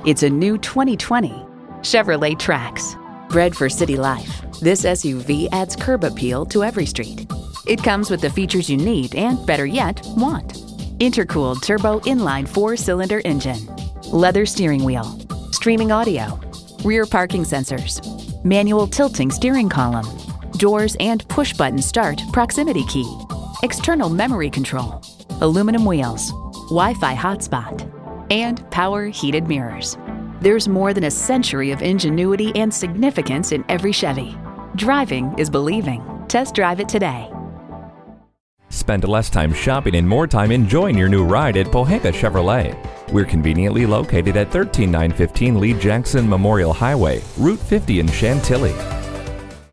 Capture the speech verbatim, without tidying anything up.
It's a new twenty twenty Chevrolet Trax. Bred for city life, this S U V adds curb appeal to every street. It comes with the features you need and, better yet, want. Intercooled turbo inline four-cylinder engine, leather steering wheel, streaming audio, rear parking sensors, manual tilting steering column, doors and push-button start proximity key, external memory control, aluminum wheels, Wi-Fi hotspot, and power heated mirrors. There's more than a century of ingenuity and significance in every Chevy. Driving is believing. Test drive it today. Spend less time shopping and more time enjoying your new ride at Pohanka Chevrolet. We're conveniently located at one three nine one five Lee Jackson Memorial Highway, Route fifty in Chantilly.